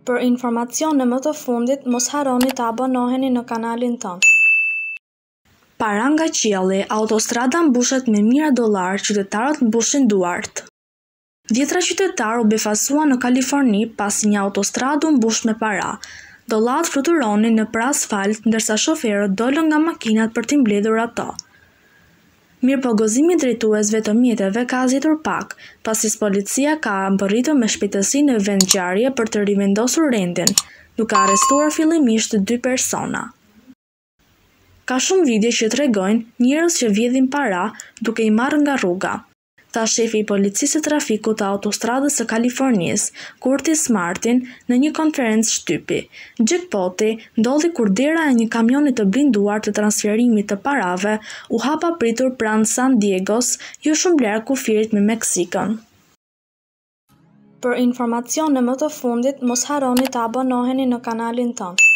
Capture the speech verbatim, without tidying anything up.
Për informacione më të fundit, mos harroni të abonoheni në kanalin tonë. Para nga qielli, autostrada mbushet me mijëra dollar, qytetarët mbushin duart. Dhjetra qytetarë u befasuan në Kaliforni pasi një autostradë u mbush me para. Dollat fluturonin në për asfalt, ndërsa shoferët dolën nga makinat për t'i mbledhur ato. Mirëpërgozimi i drejtuesve të mjeteve ka zgjetur pak, pasi policia ka mbërritur me shpejtësi në vend ngjarje për të rivendosur rendin, duke arrestuar fillimisht dy persona. Ka shumë video që tregojnë njerëz që vjedhin para duke i marrë nga rruga, tha shefi i policisë së trafikut të autostradës së Kalifornisë, Curtis Martin, në një konferencë shtypi. Jackpoti ndodhi kur dera e një kamioni të blinduar të transferimit të parave u hapa pritur pranë San Diegos, jo shumë larg kufirit me Meksikën. Për informacione më të fundit, mos harroni të abonoheni në kanalin tonë.